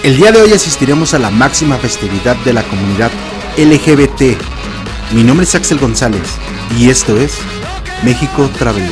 El día de hoy asistiremos a la máxima festividad de la comunidad LGBT. Mi nombre es Axel González y esto es México Traveler.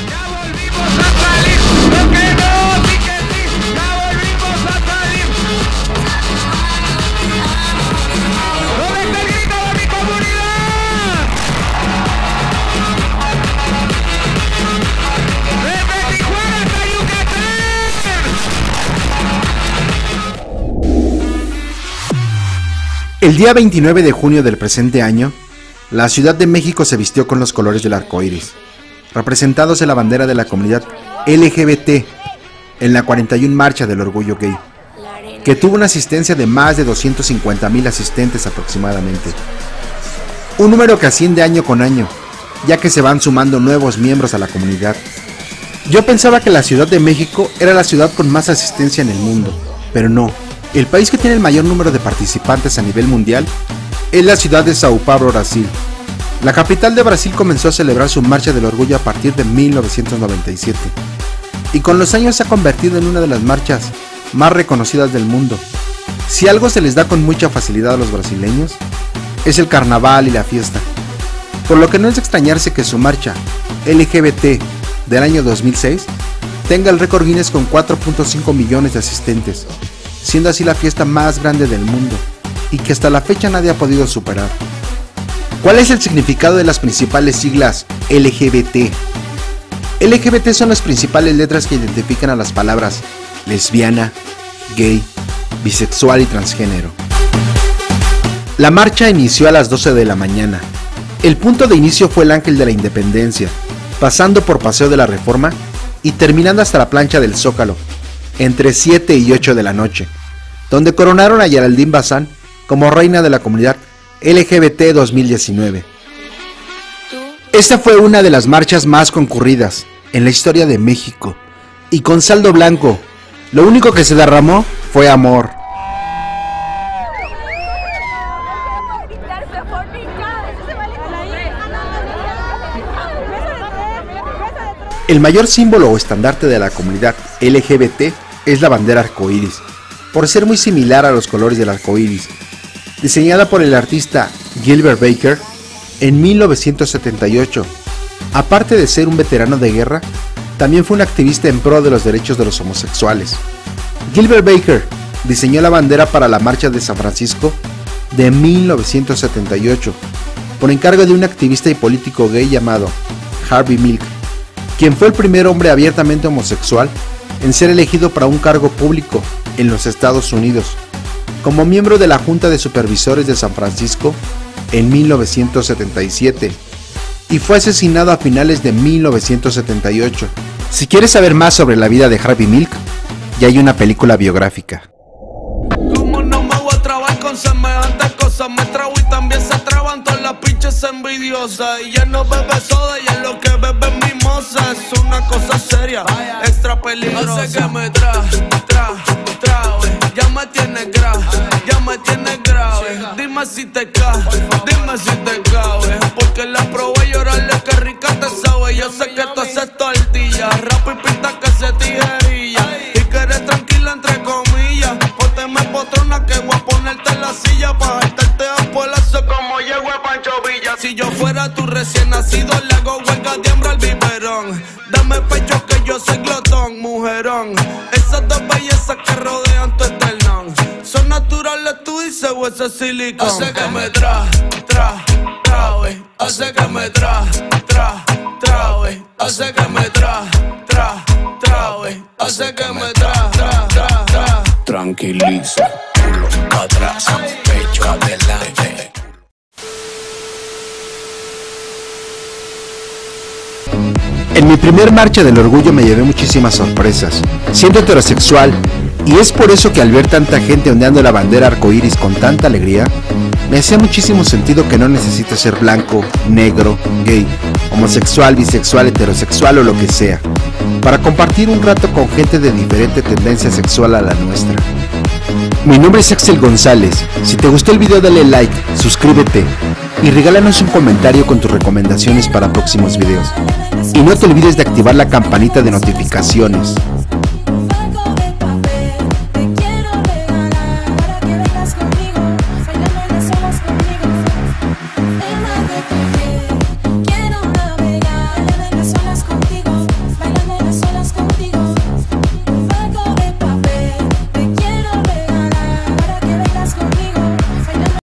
El día 29 de junio del presente año, la Ciudad de México se vistió con los colores del arco iris, representados en la bandera de la comunidad LGBT en la 41 Marcha del Orgullo Gay, que tuvo una asistencia de más de 250,000 asistentes aproximadamente. Un número que asciende año con año, ya que se van sumando nuevos miembros a la comunidad. Yo pensaba que la Ciudad de México era la ciudad con más asistencia en el mundo, pero no. El país que tiene el mayor número de participantes a nivel mundial es la ciudad de Sao Paulo, Brasil. La capital de Brasil comenzó a celebrar su Marcha del Orgullo a partir de 1997 y con los años se ha convertido en una de las marchas más reconocidas del mundo. Si algo se les da con mucha facilidad a los brasileños es el carnaval y la fiesta, por lo que no es de extrañarse que su marcha LGBT del año 2006 tenga el récord Guinness con 4.5 millones de asistentes, siendo así la fiesta más grande del mundo y que hasta la fecha nadie ha podido superar. ¿Cuál es el significado de las principales siglas LGBT? LGBT son las principales letras que identifican a las palabras lesbiana, gay, bisexual y transgénero. La marcha inició a las 12 de la mañana. El punto de inicio fue el Ángel de la Independencia, pasando por Paseo de la Reforma y terminando hasta la plancha del Zócalo, entre 7 y 8 de la noche, donde coronaron a Geraldine Bazán como reina de la comunidad LGBT 2019. Esta fue una de las marchas más concurridas en la historia de México, y con saldo blanco, lo único que se derramó fue amor. El mayor símbolo o estandarte de la comunidad LGBT es la bandera arcoíris, por ser muy similar a los colores del arcoíris, diseñada por el artista Gilbert Baker en 1978. Aparte de ser un veterano de guerra, también fue un activista en pro de los derechos de los homosexuales. Gilbert Baker diseñó la bandera para la Marcha de San Francisco de 1978, por encargo de un activista y político gay llamado Harvey Milk, quien fue el primer hombre abiertamente homosexual en ser elegido para un cargo público en los Estados Unidos, como miembro de la Junta de Supervisores de San Francisco en 1977, y fue asesinado a finales de 1978. Si quieres saber más sobre la vida de Harvey Milk, ya hay una película biográfica. Como no me voy a trabar con semejantes cosas, me trago y también se traban todas las pinches envidiosas. Y ya no bebe soda, ya lo que bebe es mimosa. Es una cosa seria, extra peligrosa. Hace que me trae, ya me tiene grave, Dime si te cae, porque la probé llorarle que rica te sabe. Yo sé que tú haces tortilla, rap y pinta que se tijerilla, y que eres tranquila entre comillas. Pónteme potrona que voy a ponerte en la silla, pa' jaltarte a polazo como llego a Pancho Villa. Si yo fuera tu recién nacido, le hago huelga de hambre al biberón. Dame pecho que yo soy glotón, mujerón. Esas dos bellezas que rodean tu esternón son naturales, tú dices, o ese silicón. Hace que me trabe, hace que me trabe, hace que me trabe, hace que me trabe. Tranquiliza, culo atrás, pecho adelante. En mi primer Marcha del Orgullo me llevé muchísimas sorpresas, siendo heterosexual, y es por eso que al ver tanta gente ondeando la bandera arcoíris con tanta alegría, me hacía muchísimo sentido que no necesito ser blanco, negro, gay, homosexual, bisexual, heterosexual o lo que sea, para compartir un rato con gente de diferente tendencia sexual a la nuestra. Mi nombre es Axel González. Si te gustó el video dale like, suscríbete y regálanos un comentario con tus recomendaciones para próximos videos. Y no te olvides de activar la campanita de notificaciones.